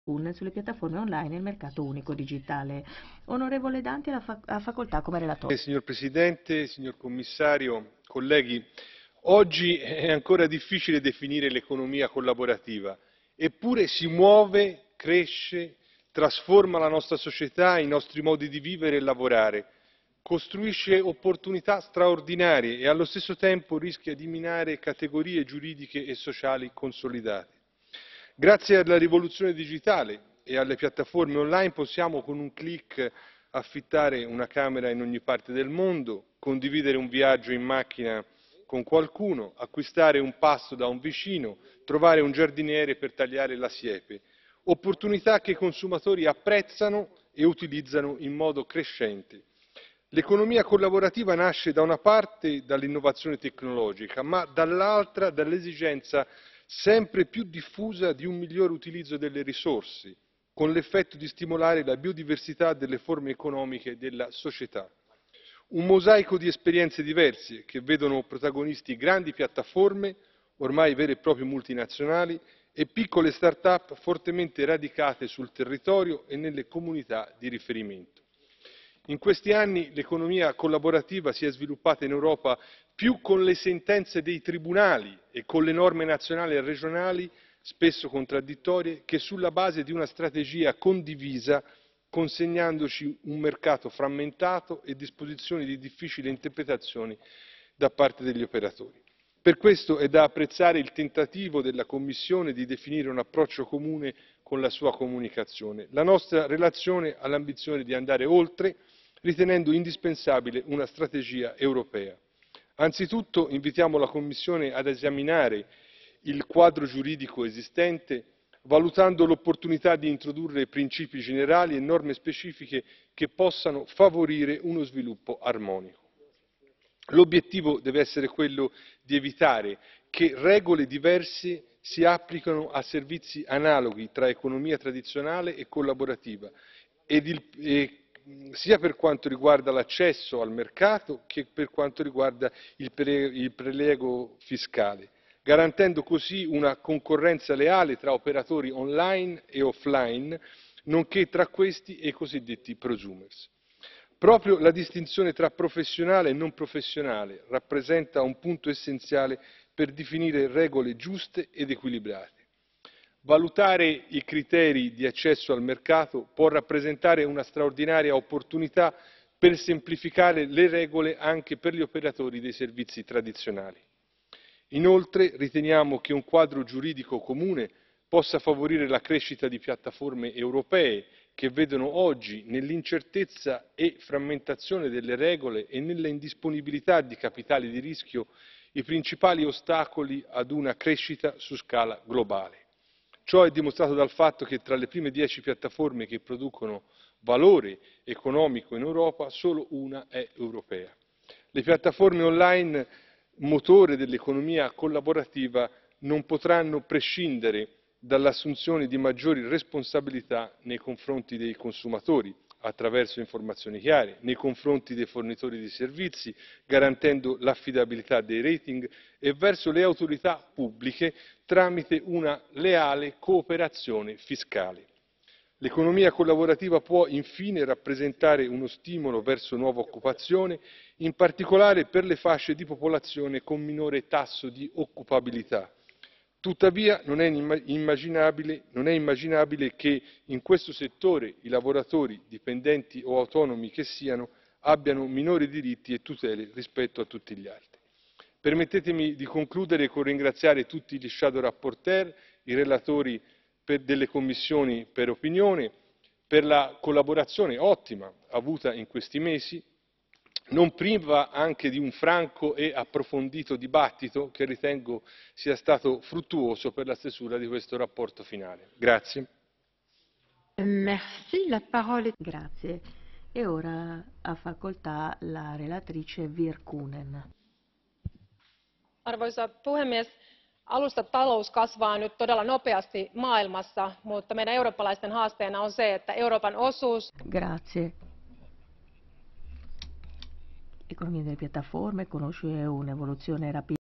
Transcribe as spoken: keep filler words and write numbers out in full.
sulle piattaforme online e il mercato unico digitale. Onorevole Danti ha, fa ha facoltà come relatore. Eh, signor Presidente, signor Commissario, colleghi, oggi è ancora difficile definire l'economia collaborativa, eppure si muove, cresce, trasforma la nostra società, i nostri modi di vivere e lavorare, costruisce opportunità straordinarie e allo stesso tempo rischia di minare categorie giuridiche e sociali consolidate. Grazie alla rivoluzione digitale e alle piattaforme online possiamo con un click affittare una camera in ogni parte del mondo, condividere un viaggio in macchina con qualcuno, acquistare un pasto da un vicino, trovare un giardiniere per tagliare la siepe. Opportunità che i consumatori apprezzano e utilizzano in modo crescente. L'economia collaborativa nasce da una parte dall'innovazione tecnologica, ma dall'altra dall'esigenza sempre più diffusa di un migliore utilizzo delle risorse, con l'effetto di stimolare la biodiversità delle forme economiche della società. Un mosaico di esperienze diverse che vedono protagonisti grandi piattaforme, ormai vere e proprie multinazionali, e piccole start-up fortemente radicate sul territorio e nelle comunità di riferimento. In questi anni l'economia collaborativa si è sviluppata in Europa più con le sentenze dei tribunali e con le norme nazionali e regionali, spesso contraddittorie, che sulla base di una strategia condivisa, consegnandoci un mercato frammentato e disposizioni di difficile interpretazione da parte degli operatori. Per questo è da apprezzare il tentativo della Commissione di definire un approccio comune con la sua comunicazione. La nostra relazione ha l'ambizione di andare oltre, ritenendo indispensabile una strategia europea. Anzitutto invitiamo la Commissione ad esaminare il quadro giuridico esistente, valutando l'opportunità di introdurre principi generali e norme specifiche che possano favorire uno sviluppo armonico. L'obiettivo deve essere quello di evitare che regole diverse si applichino a servizi analoghi tra economia tradizionale e collaborativa, ed il, e, sia per quanto riguarda l'accesso al mercato che per quanto riguarda il, pre, il prelievo fiscale, garantendo così una concorrenza leale tra operatori online e offline, nonché tra questi e i cosiddetti prosumers. Proprio la distinzione tra professionale e non professionale rappresenta un punto essenziale per definire regole giuste ed equilibrate. Valutare i criteri di accesso al mercato può rappresentare una straordinaria opportunità per semplificare le regole anche per gli operatori dei servizi tradizionali. Inoltre riteniamo che un quadro giuridico comune possa favorire la crescita di piattaforme europee che vedono oggi nell'incertezza e frammentazione delle regole e nella indisponibilità di capitali di rischio i principali ostacoli ad una crescita su scala globale. Ciò è dimostrato dal fatto che tra le prime dieci piattaforme che producono valore economico in Europa solo una è europea. Le piattaforme online, motore dell'economia collaborativa, non potranno prescindere dall'assunzione di maggiori responsabilità nei confronti dei consumatori, attraverso informazioni chiare, nei confronti dei fornitori di servizi, garantendo l'affidabilità dei rating, e verso le autorità pubbliche tramite una leale cooperazione fiscale. L'economia collaborativa può infine rappresentare uno stimolo verso nuova occupazione, in particolare per le fasce di popolazione con minore tasso di occupabilità. Tuttavia non è immaginabile, non è immaginabile che in questo settore i lavoratori, dipendenti o autonomi che siano, abbiano minori diritti e tutele rispetto a tutti gli altri. Permettetemi di concludere con ringraziare tutti gli shadow rapporteur, i relatori per, delle commissioni per opinione, per la collaborazione ottima avuta in questi mesi, non priva anche di un franco e approfondito dibattito che ritengo sia stato fruttuoso per la stesura di questo rapporto finale. Grazie. Merci, la parole... Grazie. E ora ha facoltà la relatrice Virkkunen. Arvoisa puhemies, alustatalous kasvaa nyt todella nopeasti maailmassa, mutta meidän eurooppalaisten haasteena on se, että Euroopan osuus... Grazie. L'economia delle piattaforme conosce un'evoluzione rapida.